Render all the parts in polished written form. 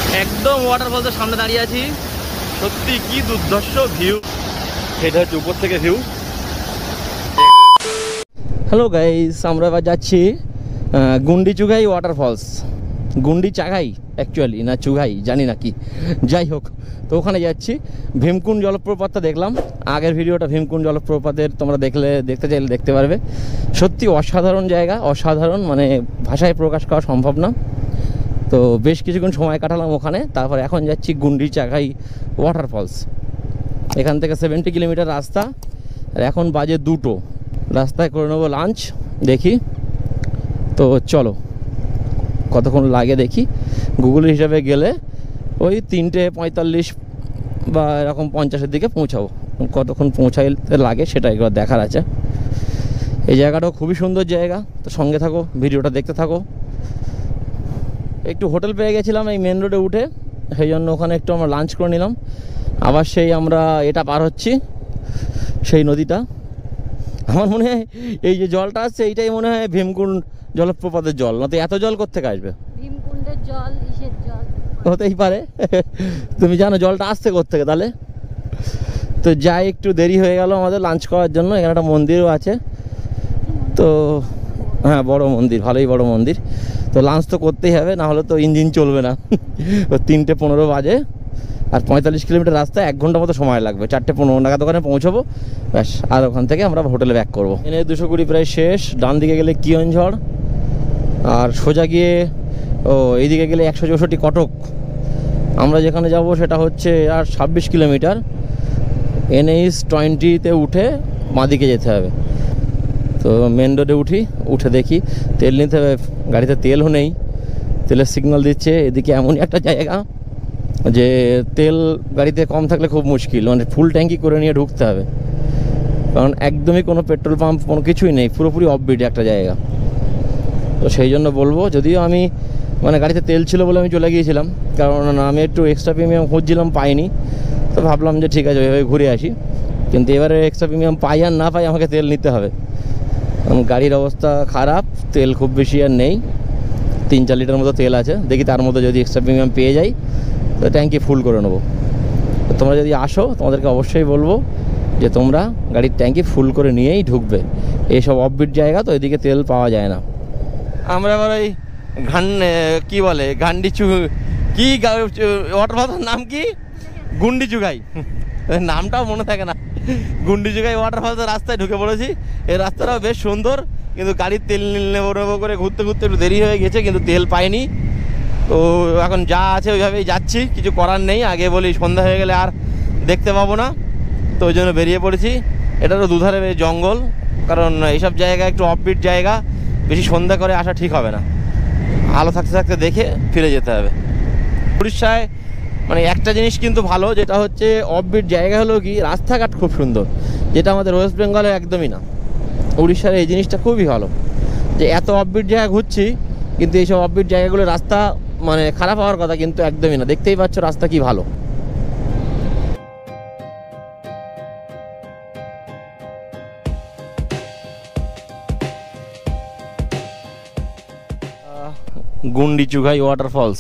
একদম ওয়াটারফলসের সামনে দাঁড়িয়ে আছি। সত্যি কি দুর্ধর্ষ ভিউ, এটা হচ্ছে উপর থেকে ভিউ। হ্যালো গাইস, আমরা এবার যাচ্ছি গুন্ডি চুগাই ওয়াটারফলস। গুন্ডি চাগাই অ্যাকচুয়ালি, না চুগাই জানি না কি, যাই হোক। তো ওখানে যাচ্ছি। ভীমকুণ্ড জলপ্রপাতটা দেখলাম, আগের ভিডিওটা ভীমকুণ্ড জলপ্রপাতের তোমরা দেখতে চাইলে দেখতে পারবে। সত্যি অসাধারণ জায়গা, অসাধারণ, মানে ভাষায় প্রকাশ করা সম্ভব না। তো বেশ কিছুক্ষণ সময় কাটালাম ওখানে। তারপর এখন যাচ্ছি গুন্ডি চাগাই ওয়াটারফলস। এখান থেকে 70 কিলোমিটার রাস্তা, আর এখন বাজে 2টো। রাস্তায় করে নেবো লাঞ্চ, দেখি তো চলো কতক্ষণ লাগে দেখি। গুগল হিসাবে গেলে ওই 3:45 বা এরকম 50-এর দিকে পৌঁছাবো। কতক্ষণ পৌঁছাইতে লাগে সেটা একবার দেখার আছে। এই জায়গাটাও খুবই সুন্দর জায়গা, তো সঙ্গে থাকো, ভিডিওটা দেখতে থাকো। একটু হোটেল পেয়ে গেছিলাম এই মেন রোডে উঠে, সেই জন্য ওখানে একটু আমরা লাঞ্চ করে নিলাম। আবার সেই আমরা এটা পার হচ্ছি, সেই নদীটা। আমার মনে হয় এই যে জলটা আসছে এইটাই মনে হয় ভীমকুণ্ড জলপ্রপাতের জল, না তো এত জল কোত্থেকে আসবে? ভীমকুণ্ডের জল, ইসের জল হতেই পারে। তুমি জানো জলটা আসছে কোত্থেকে তাহলে? তো যাই, একটু দেরি হয়ে গেল আমাদের লাঞ্চ করার জন্য। এখানে একটা মন্দিরও আছে, তো হ্যাঁ বড় মন্দির, ভালোই বড় মন্দির। তো লাঞ্চ তো করতেই হবে, না হলে তো ইঞ্জিন চলবে না। 3:15 বাজে, আর 45 কিলোমিটার রাস্তা, 1 ঘন্টা মতো সময় লাগবে। 4:15 নাগাদ দোকানে পৌঁছবো, ব্যাস। আর ওখান থেকে আমরা হোটেলে ব্যাক করবো। এনে 220 প্রায় শেষ। ডান দিকে গেলে কিয়নঝড়, আর সোজা গিয়ে এইদিকে গেলে 164 কটক। আমরা যেখানে যাব সেটা হচ্ছে আর 26 কিলোমিটার। NH-20-তে উঠে বাঁদিকে যেতে হবে। তো মেন রোডে উঠে দেখি তেল নিতে হবে। গাড়িতে তেলও নেই, তেলের সিগন্যাল দিচ্ছে। এদিকে এমনই একটা জায়গা যে তেল গাড়িতে কম থাকলে খুব মুশকিল, মানে ফুল ট্যাঙ্কি করে নিয়ে ঢুকতে হবে, কারণ একদমই কোনো পেট্রোল পাম্প কোনো কিছুই নেই, পুরোপুরি অফবিট একটা জায়গা। তো সেই জন্য বলবো, যদিও আমি মানে গাড়িতে তেল ছিল বলে আমি চলে গিয়েছিলাম, কারণ আমি একটু এক্সট্রা প্রিমিয়াম খুঁজছিলাম, পাইনি। তো ভাবলাম যে ঠিক আছে ওইভাবে ঘুরে আসি, কিন্তু এবারে এক্সট্রা প্রিমিয়াম পাই আর না পাই আমাকে তেল নিতে হবে। গাড়ির অবস্থা খারাপ, তেল খুব বেশি আর নেই, 3-4 লিটার মতো তেল আছে। দেখি তার মধ্যে যদি এক্সট্রা প্রিমিয়াম পেয়ে যাই তো ট্যাঙ্কি ফুল করে নেবো। তো তোমরা যদি আসো তোমাদেরকে অবশ্যই বলবো যে তোমরা গাড়ির ট্যাঙ্কি ফুল করে নিয়েই ঢুকবে। এইসব অফবিট জায়গা তো এদিকে তেল পাওয়া যায় না। আমরা আবার ওই কি বলে গান্ডিচু কি ওয়াটারফলসের নাম কি, গুন্ডি চুগাই, নামটাও মনে থাকে না। গুন্ডি চুগাই ওয়াটারফলসের রাস্তায় ঢুকে পড়েছি। এই রাস্তাটাও বেশ সুন্দর, কিন্তু গাড়ির তেল নেবো করে ঘুরতে একটু দেরি হয়ে গেছে, কিন্তু তেল পাইনি। তো এখন যা আছে ওইভাবেই যাচ্ছি, কিছু করার নেই। আগে বলি সন্ধ্যা হয়ে গেলে আর দেখতে পাবো না, তো ওই জন্য বেরিয়ে পড়েছি। এটারও দুধারে জঙ্গল, কারণ এইসব জায়গা একটু অফবিট জায়গা, বেশি সন্ধ্যা করে আসা ঠিক হবে না। আলো থাকতে থাকতে দেখে ফিরে যেতে হবে। উড়িষ্যায় মানে একটা জিনিস কিন্তু ভালো, যেটা হচ্ছে অফবিট জায়গা হলো কি রাস্তাঘাট খুব সুন্দর, যেটা আমাদের ওয়েস্ট বেঙ্গলে একদমই না। উড়িষ্যার এই জিনিসটা খুবই ভালো যে এত অফবিট জায়গা ঘুরছি, কিন্তু এইসব অফবিট জায়গাগুলো রাস্তা মানে খারাপ হওয়ার কথা কিন্তু একদমই না। দেখতেই পাচ্ছ রাস্তা কি ভালো। গুন্ডি চুগাই ওয়াটারফলস,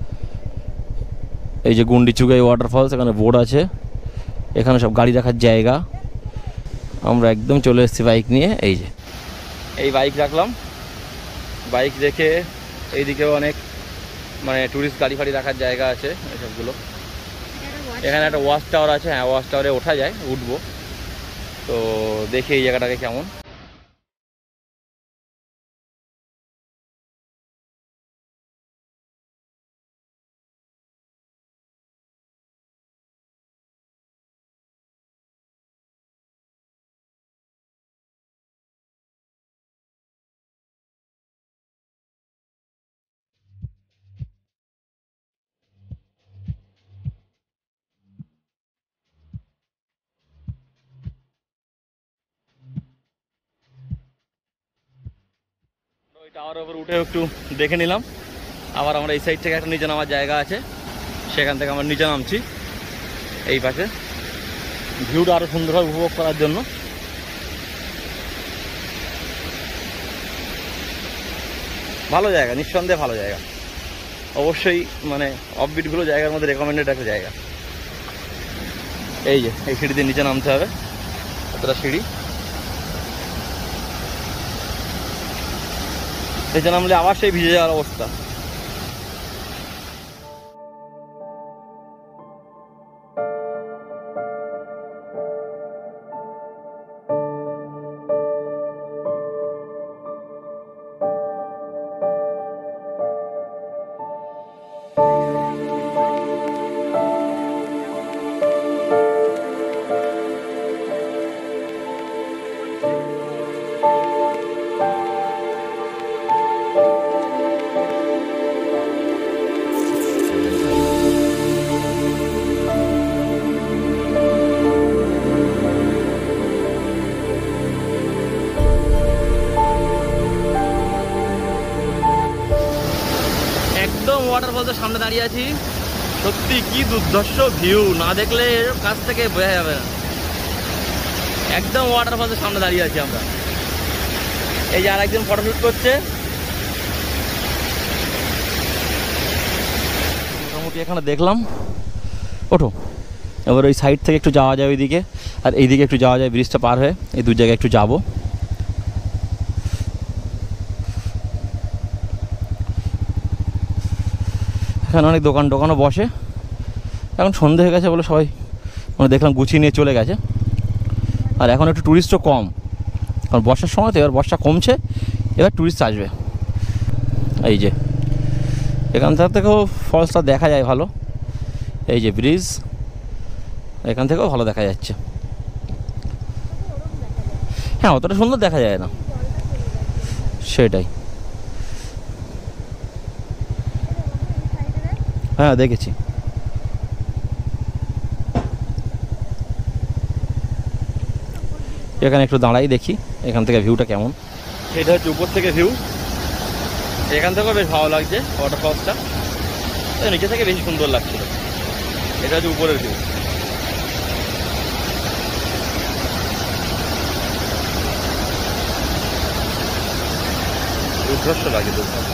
এই যে গুন্ডি চুগাই ওয়াটারফলস, এখানে বোর্ড আছে, এখানে সব গাড়ি রাখার জায়গা। আমরা একদম চলে এসেছি বাইক নিয়ে। এই যে এই বাইক রাখলাম, বাইক রেখে এইদিকেও অনেক মানে টুরিস্ট গাড়ি ফাড়ি রাখার জায়গা আছে এসবগুলো। এখানে একটা ওয়াচ টাওয়ার আছে, হ্যাঁ ওয়াচ টাওয়ারে ওঠা যায়, উঠবো। তো দেখি এই জায়গাটাকে কেমন। ওই টাওয়ারের উপর উঠে একটু দেখে নিলাম। আবার আমরা এই সাইড থেকে একটা নিচে নামার জায়গা আছে, সেখান থেকে আমরা নিচে নামছি। এই পাশে ভিউটা আরও সুন্দরভাবে উপভোগ করার জন্য। ভালো জায়গা, নিঃসন্দেহে ভালো জায়গা। অবশ্যই মানে অফবিটগুলো জায়গার মধ্যে রেকমেন্ডেড একটা জায়গা। এই যে এই সিঁড়িতে নিচে নামতে হবে, এতটা সিঁড়ি, নিচে নামলে আবার সেই ভিজে যাওয়ার অবস্থা। একদম ওয়াটারফলসের সামনে দাঁড়িয়ে আছি, সত্যি কি দুর্ধর্ষ ভিউ, না দেখলে এর কাছ থেকে বোঝা যাবে না। একদম ওয়াটারফলসের সামনে দাঁড়িয়ে আছি আমরা। এই যে আর একজন ফটোশুট করছে। মোটামুটি এখানে দেখলাম, ওঠো এবার ওই সাইড থেকে একটু যাওয়া যায় ওইদিকে, আর এইদিকে একটু যাওয়া যায় ব্রিজটা পার হয়ে, এই দু জায়গায় একটু যাবো। এখানে অনেক দোকানও বসে, এখন সন্ধে হয়ে গেছে বলে সবাই মানে দেখলাম গুছিয়ে নিয়ে চলে গেছে। আর এখন একটু ট্যুরিস্টও কম, কারণ বর্ষার সময় তো, এবার বর্ষা কমছে, এবার ট্যুরিস্ট আসবে। এই যে এখান থেকেও ফলসটা দেখা যায় ভালো, এই যে ব্রিজ, এখান থেকেও ভালো দেখা যাচ্ছে। হ্যাঁ অতটা সুন্দর দেখা যায় না, সেটাই। হ্যাঁ দেখেছি। এখানে একটু দাঁড়াই দেখি এখান থেকে ভিউটা কেমন। এটা হচ্ছে উপর থেকে ভিউ, এখান থেকেও বেশ ভালো লাগছে ওয়াটারফলসটা, নিচে থেকে বেশি সুন্দর লাগছিল। এটা হচ্ছে উপরের ভিউ। দুর্ধর্ষ লাগে, দুর্ধর্ষ।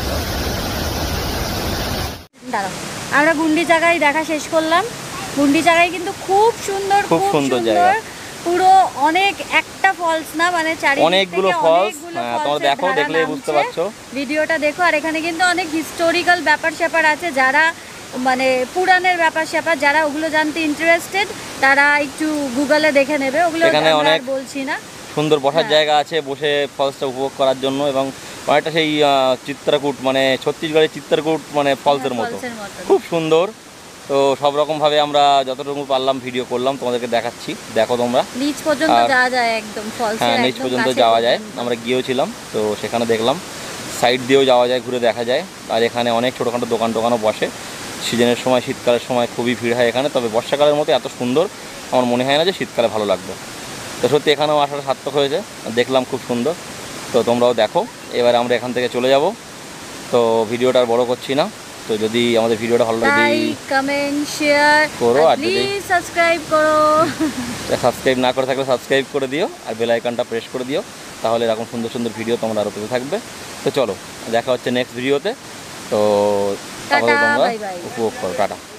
দাঁড়াও, আমরা গুন্ডি জায়গায় দেখা শেষ করলাম। গুন্ডি জায়গায় কিন্তু খুব সুন্দর, খুব সুন্দর জায়গা, পুরো অনেক একটা ফলস না, মানে চারিদিকে অনেকগুলো ফলস। তোমরা দেখো, দেখলেই বুঝতে পারছো, ভিডিওটা দেখো। আর এখানে কিন্তু অনেক হিস্টোরিক্যাল ব্যাপার স্যাপার আছে, যারা মানে পুরাণের ব্যাপার স্যাপার, যারা ওগুলো জানতে ইন্টারেস্টেড তারা একটু গুগলে দেখে নেবে, ওগুলো এখানে অনেক বলছি না। সুন্দর বসার জায়গা আছে, বসে ফলসটা উপভোগ করার জন্য, এবং অনেকটা সেই চিত্রকূট মানে ছত্তিশগড়ের চিত্রকূট মানে ফলসের মতো, খুব সুন্দর। তো সব রকমভাবে আমরা যতটুকু পারলাম ভিডিও করলাম, তোমাদেরকে দেখাচ্ছি, দেখো তোমরা। নিচ পর্যন্ত যাওয়া যায়, একদম ফলসের হ্যাঁ নিচ পর্যন্ত যাওয়া যায়, আমরা গিয়েছিলাম তো সেখানে দেখলাম। সাইড দিয়েও যাওয়া যায়, ঘুরে দেখা যায়। আর এখানে অনেক ছোটোখাটো দোকানও বসে। সিজনের সময়, শীতকালের সময় খুবই ভিড় হয় এখানে, তবে বর্ষাকালের মতো এত সুন্দর আমার মনে হয় না যে শীতকালে ভালো লাগবে। তো সত্যি এখানেও আসাটা সার্থক হয়েছে, দেখলাম খুব সুন্দর। তো তোমরাও দেখো। এবার আমরা এখান থেকে চলে যাব, তো ভিডিওটা আর বড় করছি না। তো যদি আমাদের ভিডিওটা ভালো লাগে, লাইক কমেন্ট শেয়ার করো, আর প্লিজ সাবস্ক্রাইব করো। সাবস্ক্রাইব না করে থাকলে সাবস্ক্রাইব করে দিও, আর বেল আইকনটা প্রেস করে দিও, তাহলে এরকম সুন্দর সুন্দর ভিডিও তোমরা আরও পেতে থাকবে। তো চলো দেখা হচ্ছে নেক্সট ভিডিওতে। তো তাহলে তোমরা উপভোগ করো, টাটা।